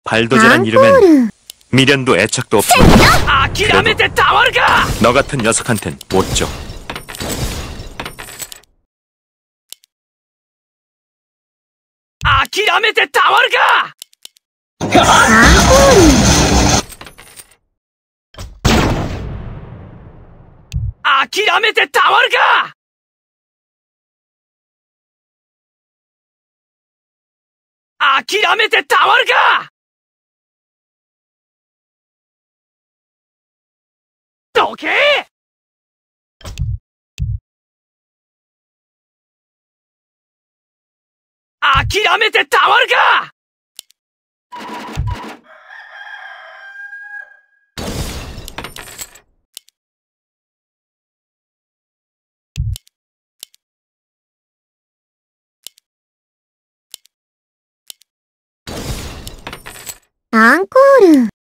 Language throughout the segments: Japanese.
발도제란 이름엔 미련도 애착도 없어. 너 같은 녀석한텐 못 줘. どけ！諦めてたまるか！ アンコール。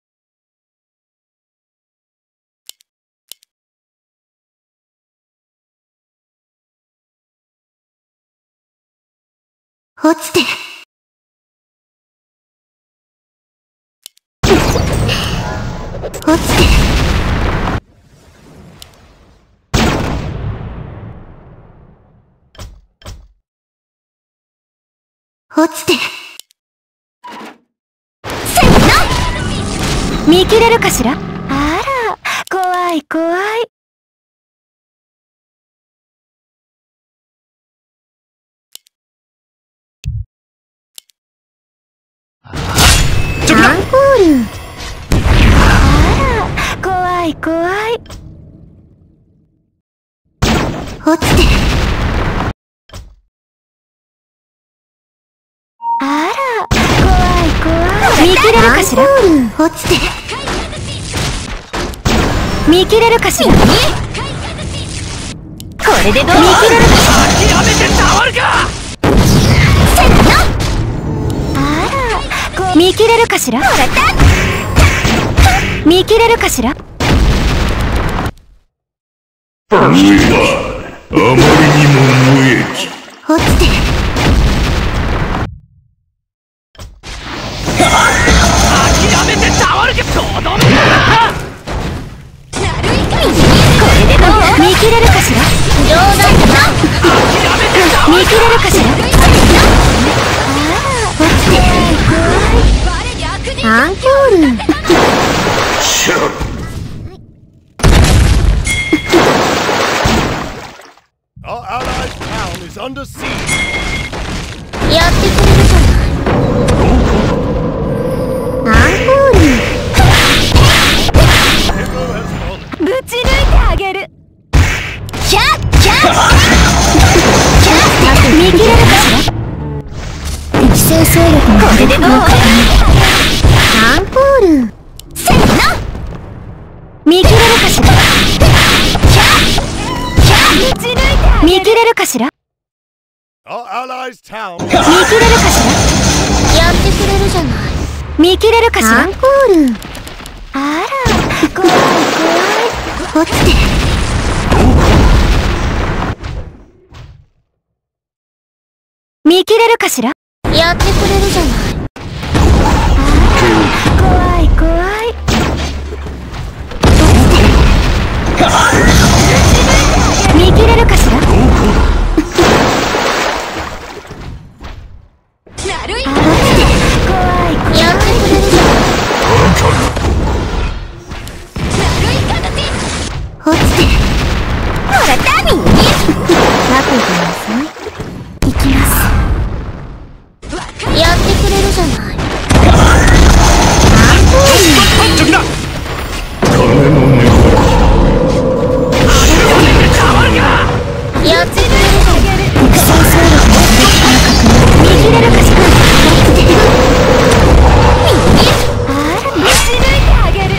落ちて。落ちて。落ちて。見切れるかしら？あら、怖い怖い。アンコール。あら、怖い怖い。落ちて。あら、怖い怖い。見切れるかしら？落ちて。見切れるかしら？これでどう？見切れるかしら？ 諦めてたまるか！ 見切れるかしら？見切れるかしら？ 君はあまりにも無益。 落ちて。 諦めてたまるか！とどめだ！ これでどう？見切れるかしら？冗談だな。見切れるかしら？落ちて。アンコール。 Our allied town is under siege. やってくれるじゃない。アンコール。ぶち抜いてあげる。キャッキャッキャッ。見切れるかしら？適正勢力のこれでどう？アンコール。せの！見切れるかしら？キャッキャッ。ぶち抜いてあげる。見切れるかしら？ Our allies town. 見切れるかしら？やってくれるじゃない。見切れるかしら？アンコール。あら、怖い怖い。落ちて。見切れるかしら？やってくれるじゃない。怖い怖い。見切れるかしら？怖い怖い。やってくれるじゃない。落ちて。ほらダミー。待ってください。行きます。やってくれるじゃない。アンコール。やってくれるじゃない。適正勢力の見切れるかしら？あら、ぶち抜いてあげる。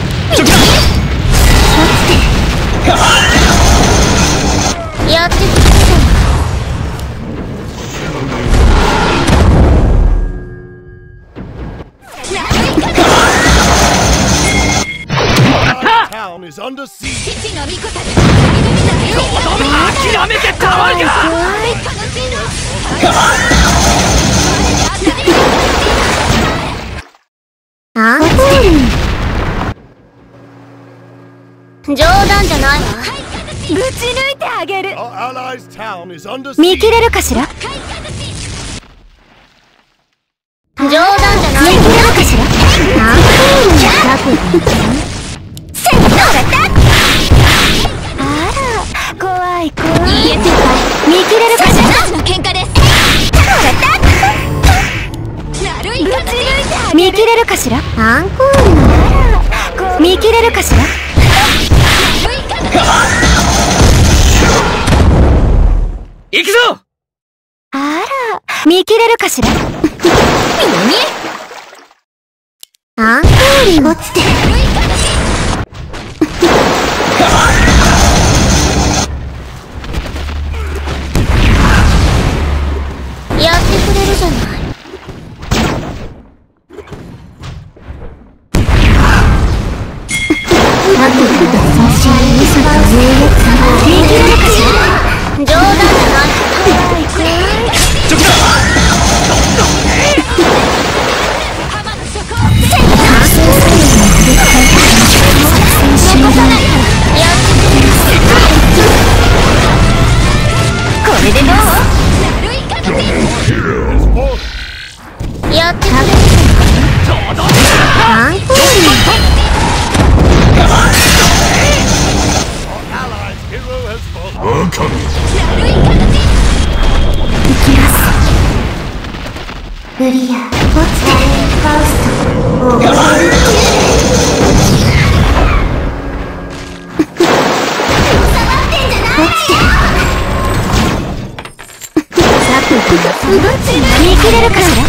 やってくれるじゃない。 Town is under siege. 諦めてたまるか！ 冗談じゃないわ。ぶち抜いてあげる。見切れるかしら。冗談じゃない。見切れるかしら。セットだった。あら、怖い怖い。いいえ、見切れるかしら。の喧嘩です。見切れるかしら。アンコールなら見切れるかしら。 行くぞ。 あら、見切れるかしら。アンコール落ちて。やってくれるじゃない。見切れるかしら。冗談じゃない。これでどう？やってくれる。アンコール。 バカめ。 クリア。落ちて。ファウスト。見切れるかしら。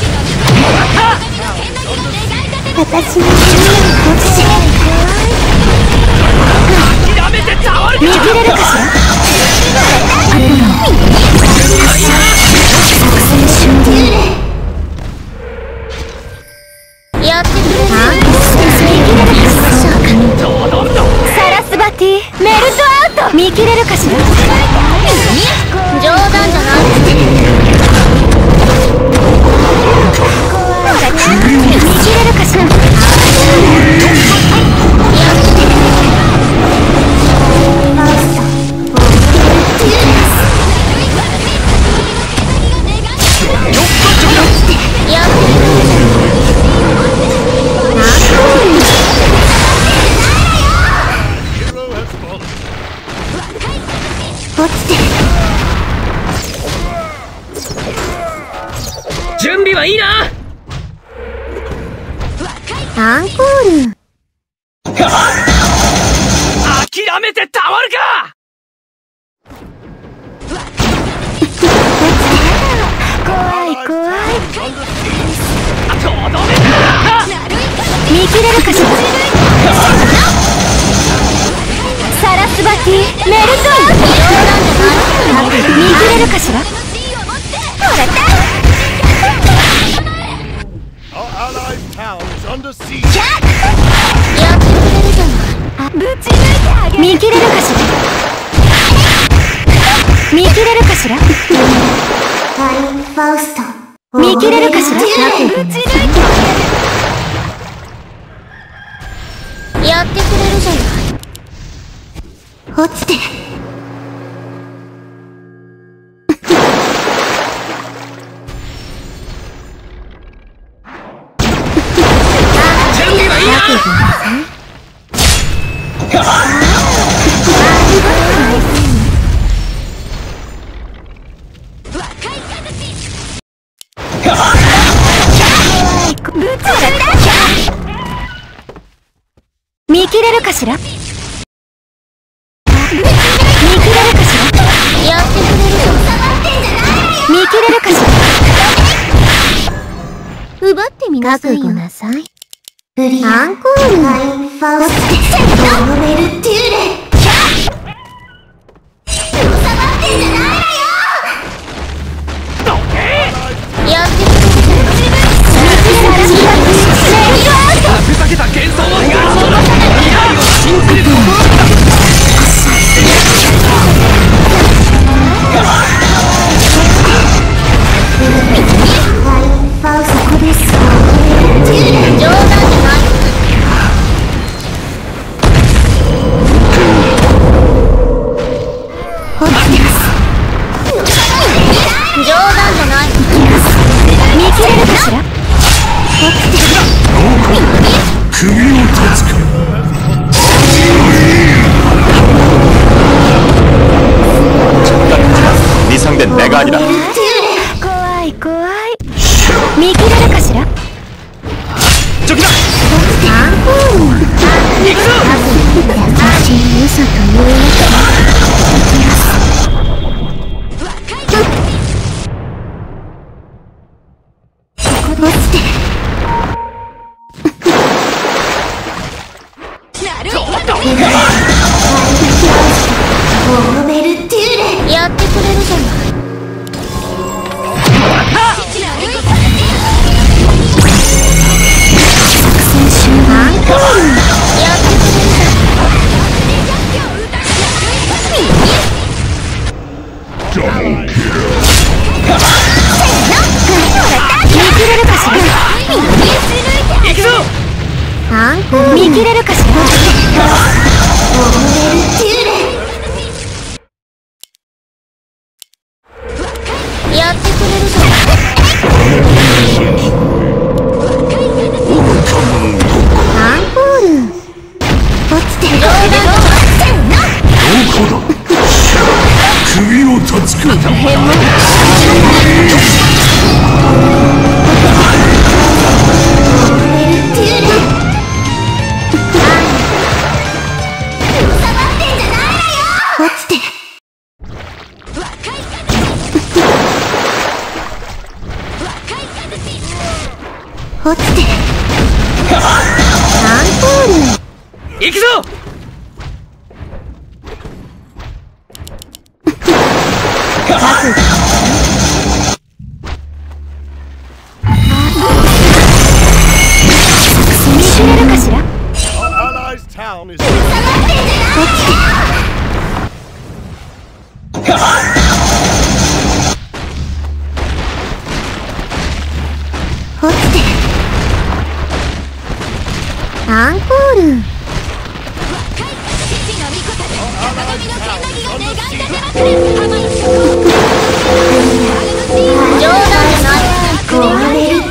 私の落ちて。 やめてたわるか。 見切れるかしら。やってくれる。サラスバティメルトアウト。見切れるかしら。冗談じゃない。見切れるかしら。 準備はいいな。 アンコール。 諦めてたまるか。 怖い怖い。 とどめた。 見切れるかしら。サラスバティメルトアウト。見切れるかしら。ほらだ。やってくれるじゃない。ぶち抜いてあげる。見切れるかしら。見切れるかしら。ファウスト。見切れるかしら。ぶち抜いてあげる。やってくれるじゃない。落ちて。見切れるかしら。見切れるかしら。やってくれるぞ。見切れるかしら。奪ってみなさいよ。覚悟なさい。アンコール。ファウスト。メルテューレ。収まってんじゃないわよ。やってくれる。 ふざけた幻想の光未来を信じる。 そこです。冗談じゃない。 怖い。見切れるかしら。 저기다。 アンコール。 行くぞ。 優しい嘘というやつができます。ここで落ちて。オーベルテューレ。やってくれるじゃない。作戦終盤。やってくれるじゃない。見切れるかしら。 行くぞ。 見切れるかしら。オーベルテューレ。やってくれるじゃない。アンコール。落ちてる。 どこだ。首を断つか。 落ちて。落ちて。アンコール。 行くぞ。 見切れるかしら。落ちて。アンコール。冗談じゃない。ゴーベルテューレ。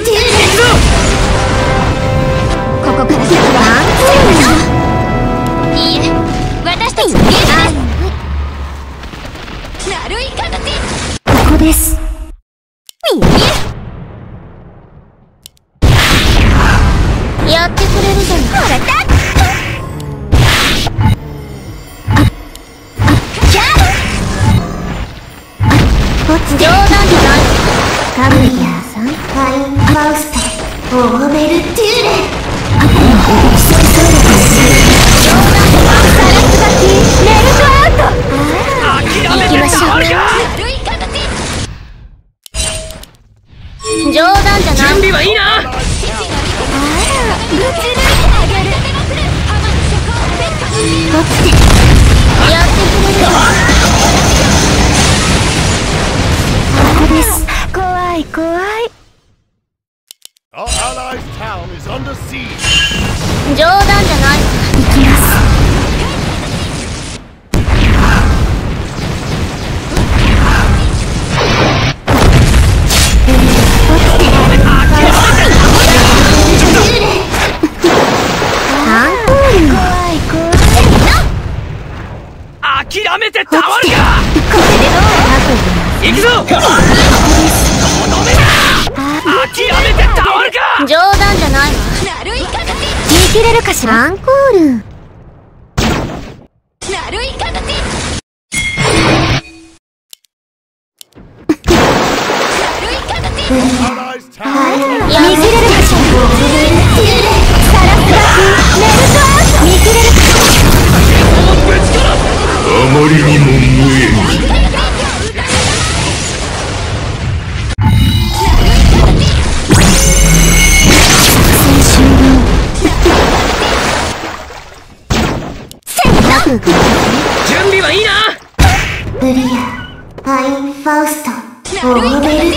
ここから先はアンコール。いいえ、私たちのゲームです。ここです。やってくれるじゃない。冗談じゃない。カブリアさん、ファインファウスト、オーベルテューレ。メルトアウト。 諦めてたまるか。 冗談じゃない。 準備はいいな。 ぶち抜いてあげる。落ちて。やってくれる。ここです。怖い怖い。冗談じゃない。行きます。 諦めてたまるか。 これでどう？ 行くぞ。とどめだ。諦めてたまるか。 冗談じゃないわ。見切れるかしら。アンコール。見切れるかしら。サラスバキメルトアウト。見切れるかしら。 あまりにも無縁。 準備はいいな。 ブリア、ファインファウスト、オーベルテューレ。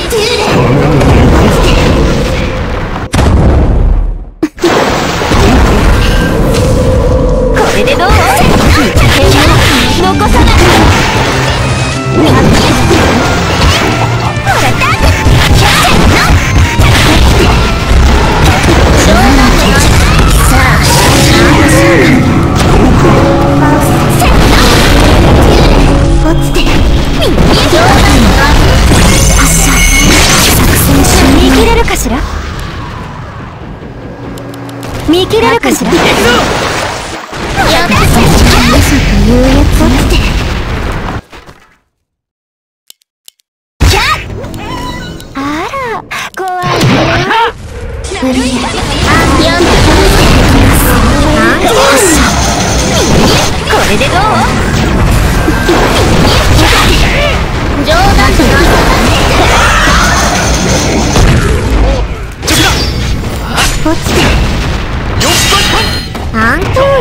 これでどう？残さない。落ちて。 切れるかしら。見切れるかしら。やっぱりまさか言うやつってキャッ。あら怖い無理や。やんこれでどう。冗談じゃない。落ちてアンコール。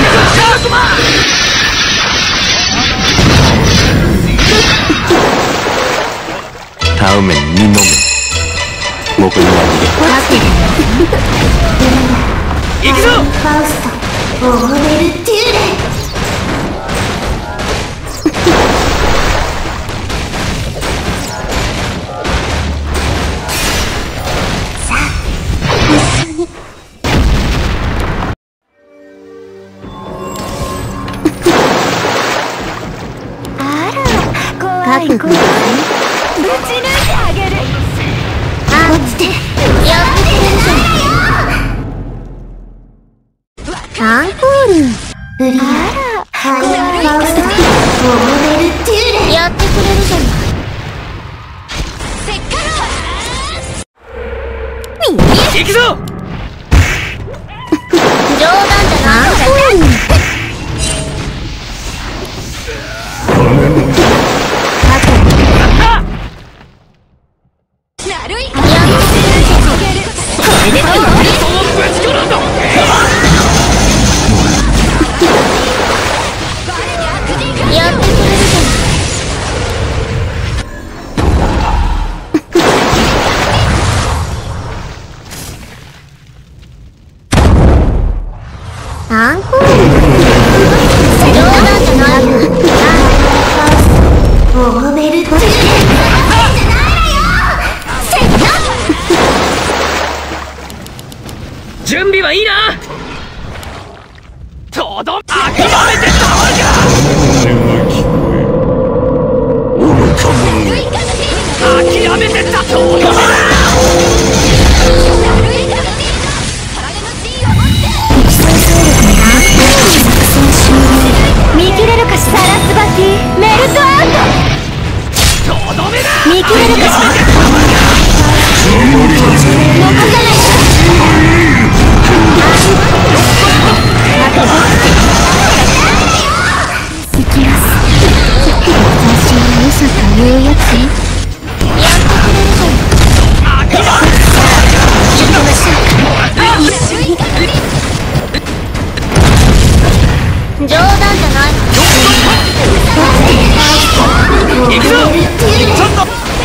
タウメンに飲め。僕には行くぞ。 ファウストオーベルテューレ。怖い怖い。ぶち抜いてあげる。落ちてやってくれるじゃん。アンコールブリア。ハイファウストオーベルテューレ。やってくれるじゃん。せっかく行くぞ。 冗談じゃない。アンコール冗談じゃないよ。オーベルテューレ。 準備はいいな。とど諦めてたまるか。諦めてた。とどめだ。見切れるかしら。サラスバティメルトアウト。とどめだ。見切れるかしら。残さない。行きます。私の嘘というやつ。やってくれるじゃん。行きましょう。冗談じゃない。行くぞ。ちょっと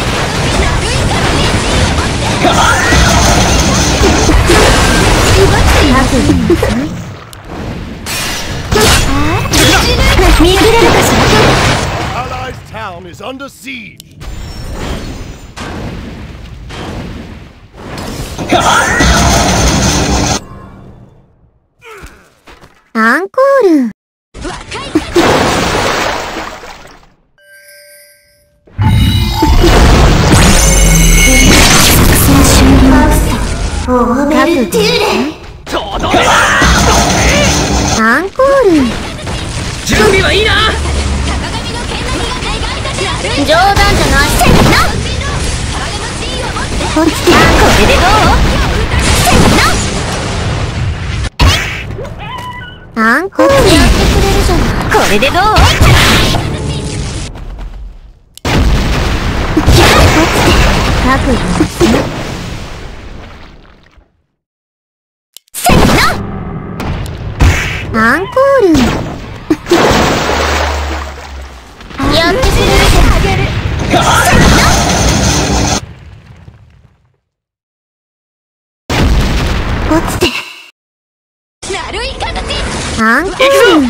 見切れるかしら。 Allies' town is under siege. アンコール。オーベルテューレ。 とどめだ。 アンコール。 準備はいいな。 冗談じゃない。落ちてこれでどう。アンコールやってくれるじゃない。これでどう。覚悟ですね。アンコールやってくれるじゃん。落ちてアンコール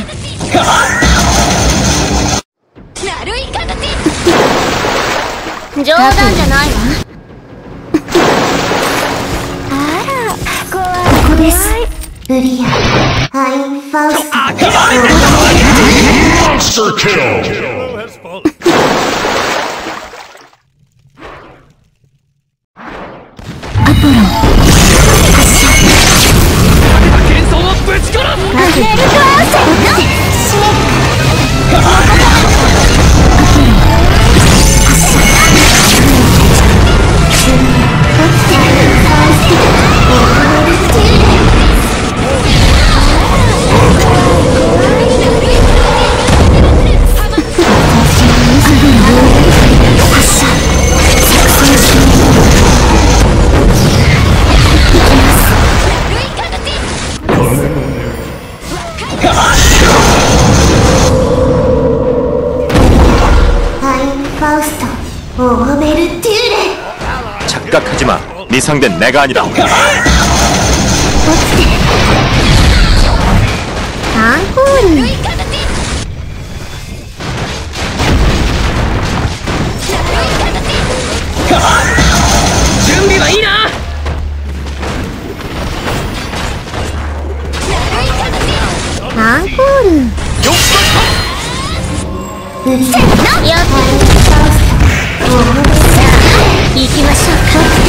冗談じゃないわ。あら怖い。ここです。ブリアハイファウスト。 Monster kill! 이 상대는 내가 아니다. 落ちてアンコール準備はいいな。 アンコールせーの、やっ行きましょうか。